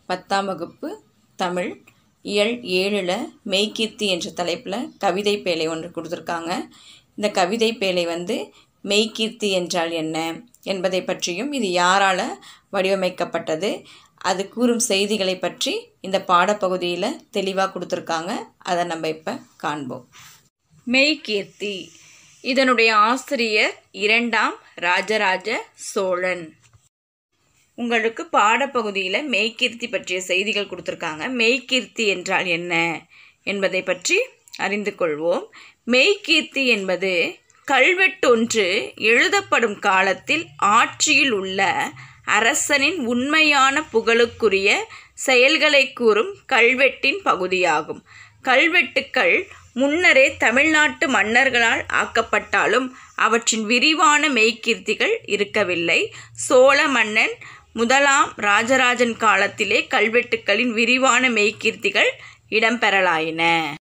10ஆம் வகுப்பு தமிழ் இயல் 7ல் மெய்கீர்த்தி என்ற தலைப்பில் கவிதை பேழை ஒன்று கொடுத்துருக்காங்க. இந்த கவிதை பேழை மெய்கீர்த்தி என்றால் என்ன என்பதை பற்றியும் இது யாரால் வடிவமைக்கப்பட்டது அது கூறும் செய்திகளை பற்றி இந்த பாடப்பகுதியில் தெளிவாக கொடுத்துருக்காங்க. அதை நம்ம இப்போ காண்போம். மெய்கீர்த்தி இதனுடைய ஆசிரியர் 2ஆம் ராஜராஜ சோழன். உங்களுக்கு பாடப்பகுதியில் மெய்கீர்த்தி பற்றிய செய்திகள் கொடுத்துருக்காங்க. மெய்கீர்த்தி என்றால் என்ன என்பதை பற்றி அறிந்து கொள்வோம். மெய்கீர்த்தி என்பது கல்வெட்டொன்று எழுதப்படும் காலத்தில் ஆட்சியில் உள்ள அரசனின் உண்மையான புகழுக்குரிய செயல்களை கூறும் கல்வெட்டின் பகுதியாகும். கல்வெட்டுக்கள் முன்னரே தமிழ்நாட்டு மன்னர்களால் ஆக்கப்பட்டாலும் அவற்றின் விரிவான மெய்கீர்த்திகள் இருக்கவில்லை. சோழ மன்னன் 1ஆம் ராஜராஜன் காலத்திலே கல்வெட்டுக்களின் விரிவான மெய்கீர்த்திகள் இடம்பெறலாயின.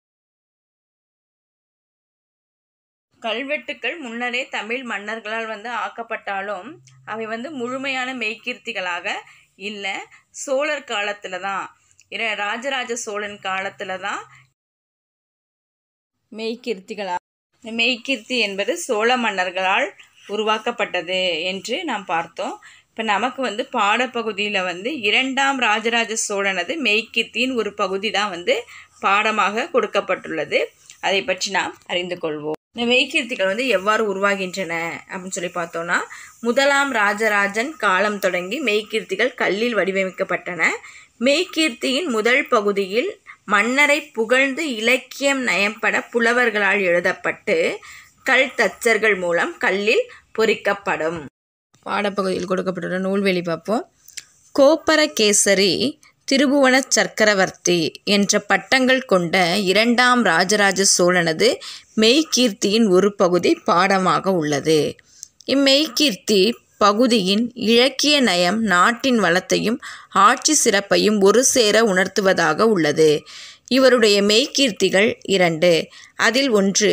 கல்வெட்டுக்கள் முன்னரே தமிழ் மன்னர்களால் ஆக்கப்பட்டாலும் அவை முழுமையான மெய்கீர்த்திகளாக இல்லை. சோழர் காலத்தில் தான், ராஜராஜ சோழன் காலத்தில் தான் மெய்கீர்த்திகளாக. மெய்கீர்த்தி என்பது சோழ மன்னர்களால் உருவாக்கப்பட்டது என்று நாம் பார்த்தோம். இப்போ நமக்கு பாடப்பகுதியில் 2ஆம் ராஜராஜ சோழனது மெய்கீர்த்தியின் ஒரு பகுதி தான் பாடமாக கொடுக்கப்பட்டுள்ளது. அதை பற்றி நாம் அறிந்து கொள்வோம். இந்த மெய்கீர்த்திகள் எவ்வாறு உருவாகின்றன அப்படின்னு சொல்லி பார்த்தோன்னா, 1ஆம் ராஜராஜன் காலம் தொடங்கி மெய்கீர்த்திகள் கல்லில் வடிவமைக்கப்பட்டன. மெய்கீர்த்தியின் முதல் பகுதியில் மன்னரை புகழ்ந்து இலக்கியம் நயம்பட புலவர்களால் எழுதப்பட்டு கல் தச்சர்கள் மூலம் கல்லில் பொறிக்கப்படும். பாடப்பகுதியில் கொடுக்கப்பட்டுள்ள நூல்வெளி பார்ப்போம். கோப்பரகேசரி, திருபுவன சக்கரவர்த்தி என்ற பட்டங்கள் கொண்ட 2ஆம் ராஜராஜ சோழனது மெய்கீர்த்தியின் ஒரு பகுதி பாடமாக உள்ளது. இம்மெய்கீர்த்தி பகுதியின் இலக்கிய நயம் நாட்டின் வளத்தையும் ஆட்சி சிறப்பையும் ஒரு சேர உணர்த்துவதாக உள்ளது. இவருடைய மெய்கீர்த்திகள் 2. அதில் ஒன்று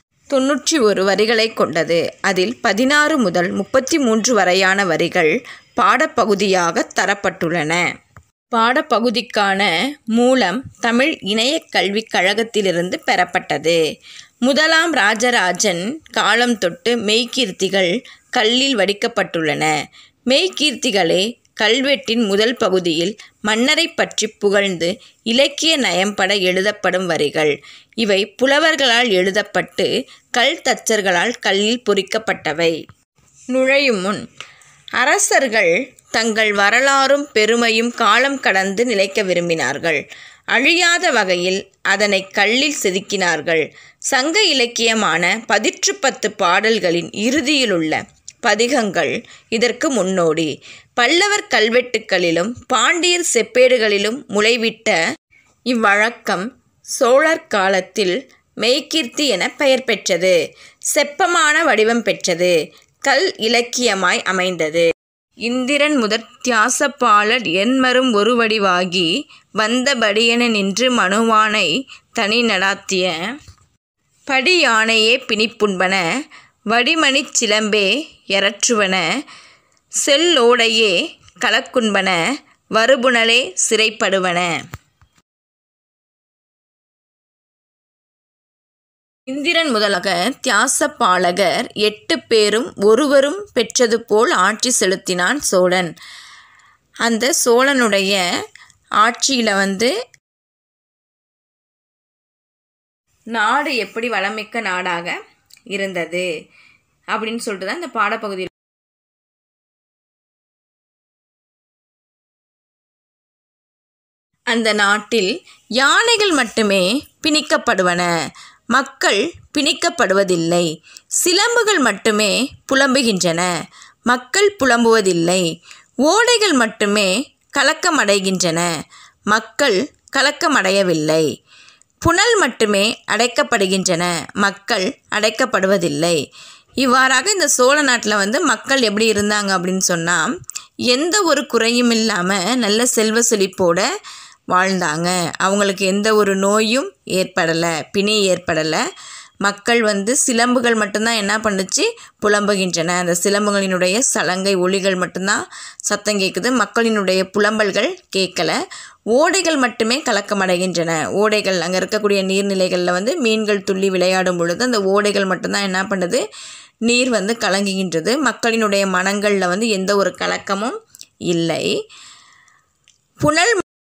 91 வரிகளை கொண்டது. அதில் 16 முதல் 33 வரையான வரிகள் பாடப்பகுதியாக தரப்பட்டுள்ளன. பாடப்பகுதிக்கான மூலம் தமிழ் இணைய கல்விக் கழகத்திலிருந்து பெறப்பட்டது. 1ஆம் ராஜராஜன் காலம் தொட்டு மெய்கீர்த்திகள் கல்லில் வடிக்கப்பட்டுள்ளன. மெய்கீர்த்திகளே கல்வெட்டின் முதல் பகுதியில் மன்னரை பற்றி புகழ்ந்து இலக்கிய நயம்பட எழுதப்படும் வரிகள். இவை புலவர்களால் எழுதப்பட்டு கல் தச்சர்களால் கல்லில் பொறிக்கப்பட்டவை. நுழையும் முன் அரசர்கள் தங்கள் வரலாறும் பெருமையும் காலம் கடந்து நிலைக்க விரும்பினார்கள். அழியாத வகையில் அதனை கல்லில் செதுக்கினார்கள். சங்க இலக்கியமான 10 பாடல்களின் இறுதியிலுள்ள பதிகங்கள் இதற்கு முன்னோடி. பல்லவர் கல்வெட்டுக்களிலும் பாண்டியர் செப்பேடுகளிலும் முளைவிட்ட இவ்வழக்கம் சோழர் காலத்தில் மெய்கீர்த்தி என பெயர் பெற்றது. செப்பமான வடிவம் பெற்றது. கல் இலக்கியமாய் அமைந்தது. இந்திரன் முதற் தியாசபாலர் என்மரும் ஒரு வடிவாகி வந்தபடியென நின்று மனுவானை தனி நடாத்திய படியானையே பிணிப்புண்பன வடிமணிச் சிலம்பே எரற்றுவன செல்லோடையே கலக்குண்பன வருபுணலே சிறைப்படுவன. இந்திரன் முதலாக தியாசபாலகர் 8 பேரும் ஒருவரும் பெற்றது போல் ஆட்சி செலுத்தினான் சோழன். அந்த சோழனுடைய ஆட்சியில் நாடு எப்படி வளமிக்க நாடாக இருந்தது அப்படின்னு சொல்லிட்டு தான் இந்த பாடப்பகுதியில் அந்த நாட்டில் யானைகள் மட்டுமே பிணிக்கப்படுவன, மக்கள் பிணிக்கப்படுவதில்லை. சிலம்புகள் மட்டுமே புலம்புகின்றன, மக்கள் புலம்புவதில்லை. ஓடைகள் மட்டுமே கலக்கமடைகின்றன, மக்கள் கலக்கமடையவில்லை. புனல் மட்டுமே அடைக்கப்படுகின்றன, மக்கள் அடைக்கப்படுவதில்லை. இவ்வாறாக இந்த சோழ நாட்டில் மக்கள் எப்படி இருந்தாங்க அப்படின்னு சொன்னால், எந்த ஒரு குறையும் இல்லாமல் நல்ல செல்வ செழிப்போடு வாழ்ந்தாங்க. அவங்களுக்கு எந்த ஒரு நோயும் ஏற்படலை, பிணி ஏற்படலை. மக்கள் சிலம்புகள் மட்டும்தான் என்ன பண்ணுச்சு, புலம்புகின்றன. அந்த சிலம்புகளினுடைய சலங்கை ஒலிகள் மட்டும்தான் சத்தம் கேட்குது, மக்களினுடைய புலம்பல்கள் கேட்கல. ஓடைகள் மட்டுமே கலக்கமடைகின்றன. ஓடைகள், அங்கே இருக்கக்கூடிய நீர்நிலைகளில் மீன்கள் துள்ளி விளையாடும் பொழுது அந்த ஓடைகள் மட்டும்தான் என்ன பண்ணுது, நீர் கலங்குகின்றது. மக்களினுடைய மனங்களில் எந்த ஒரு கலக்கமும் இல்லை. புனல்.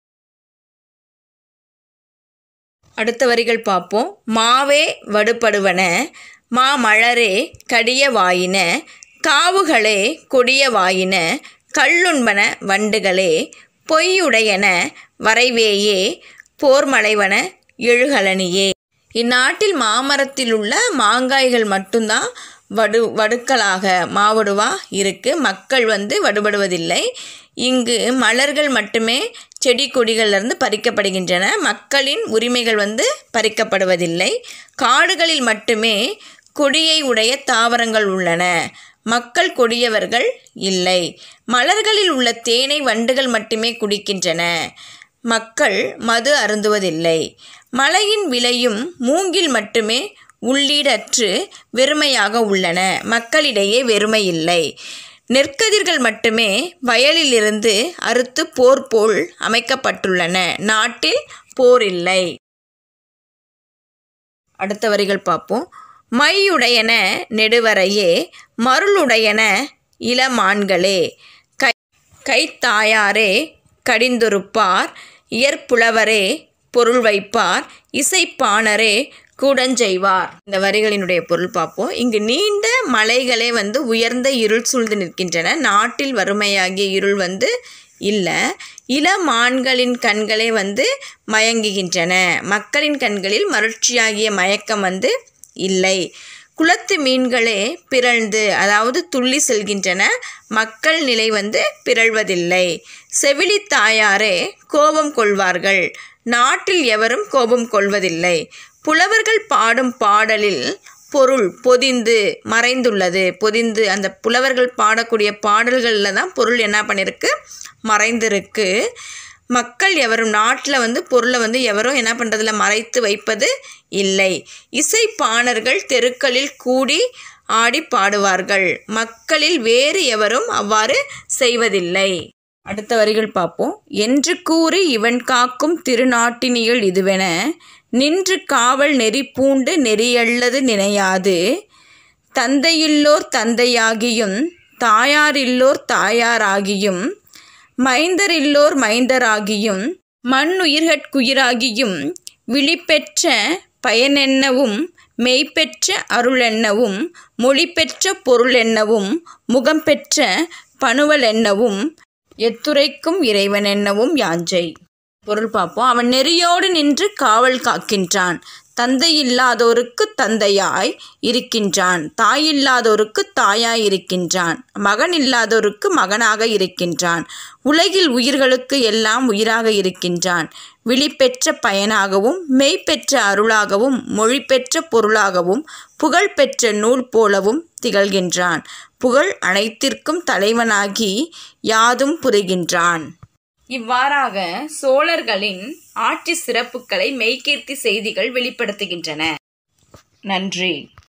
அடுத்த வரிகள் பார்ப்போம். மாவே வடுபடுவன மாமலரே கடிய வாயின காவுகளே கொடிய வாயின கல்லுண்பன வண்டுகளே பொய்யுடையன வரைவேயே போர்மலைவன எழுகலனியே. இந்நாட்டில் மாமரத்தில் உள்ள மாங்காய்கள் மட்டும்தான் வடுக்களாக மாவடுவா இருக்குது. மக்கள் வடுபடுவதில்லை. இங்கு மலர்கள் மட்டுமே செடி கொடிகளிலிருந்து பறிக்கப்படுகின்றன. மக்களின் உரிமைகள் பறிக்கப்படுவதில்லை. காடுகளில் மட்டுமே கொடியை உடைய தாவரங்கள் உள்ளன. மக்கள் கொடியவர்கள் இல்லை. மலர்களில் உள்ள தேனை வண்டுகள் மட்டுமே குடிக்கின்றன. மக்கள் மது அருந்துவதில்லை. மலையின் விளையும் மூங்கில் மட்டுமே உள்ளீடற்று வெறுமையாக உள்ளன. மக்களிடையே வெறுமை இல்லை. நெற்கதிர்கள் மட்டுமே வயலிலிருந்து அறுத்து போர் போல் அமைக்கப்பட்டுள்ளன. நாட்டில் போர் இல்லை. அடுத்த வரிகள் பார்ப்போம். மையுடையன நெடுவரையே மருளுடையன இளமான்களே கைத்தாயாரே கடிந்தொருப்பார் இயற்புலவரே பொருள் வைப்பார் இசைப்பாணரே கூடஞ்செய்வார். இந்த வரிகளினுடைய பொருள் பார்ப்போம். இங்கு நீண்ட மலைகளே உயர்ந்த இருள் சூழ்ந்து நிற்கின்றன. நாட்டில் வறுமையாகிய இருள் இல்லை. இளமான்களின் கண்களே மயங்குகின்றன. மக்களின் கண்களில் மகிழ்ச்சியாகிய மயக்கம் இல்லை. குளத்து மீன்களே பிறழ்ந்து, அதாவது துள்ளி செல்கின்றன. மக்கள் நிலை பிறழ்வதில்லை. செவிலி தாயாரே கோபம் கொள்வார்கள். நாட்டில் எவரும் கோபம் கொள்வதில்லை. புலவர்கள் பாடும் பாடலில் பொருள் பொதிந்து மறைந்துள்ளது. பொதிந்து, அந்த புலவர்கள் பாடக்கூடிய பாடல்களில் தான் பொருள் என்ன பண்ணியிருக்கு, மறைந்திருக்கு. மக்கள் எவரும், நாட்டில் பொருளை எவரும் என்ன பண்ணுறதில்ல, மறைத்து வைப்பது இல்லை. இசைப்பாணர்கள் தெருக்களில் கூடி ஆடி பாடுவார்கள். மக்களில் வேறு எவரும் அவ்வாறு செய்வதில்லை. அடுத்த வரிகள் பார்ப்போம். என்று கூறி இவன் காக்கும் திருநாட்டினியல் இதுவென நின்று காவல் நெறி பூண்டு நெறியல்லது நினையாது தந்தையுள்ளோர் தந்தையாகியும் தாயாரில்லோர் தாயாராகியும் மைந்தரில்லோர் மைந்தராகியும் மண்ணுயிர்கட்குயிராகியும் விழிப்பெற்ற பயனென்னவும் மெய்ப்பெற்ற அருளென்னவும் மொழிபெற்ற பொருளென்னவும் முகம்பெற்ற பணுவலென்னவும் எத்துரைக்கும் இறைவனென்னவும் யாஞ்சை. பொருள் பார்ப்போம். அவன் நெறியோடு நின்று காவல் காக்கின்றான். தந்தையில்லாதோருக்கு தந்தையாய் இருக்கின்றான். தாயில்லாதோருக்கு தாயாய் இருக்கின்றான். மகன் இல்லாதோருக்கு மகனாக இருக்கின்றான். உலகில் உயிர்களுக்கு எல்லாம் உயிராக இருக்கின்றான். விழிப்பெற்ற பயனாகவும் மெய்ப்பெற்ற அருளாகவும் மொழிபெற்ற பொருளாகவும் புகழ்பெற்ற நூல் போலவும் திகழ்கின்றான். புகழ் அனைத்திற்கும் தலைவனாகி யாதும் புரிகின்றான். இவ்வாறாக சோழர்களின் ஆட்சி சிறப்புகளை மெய்கீர்த்தி செய்திகள் வெளிப்படுத்துகின்றன. நன்றி.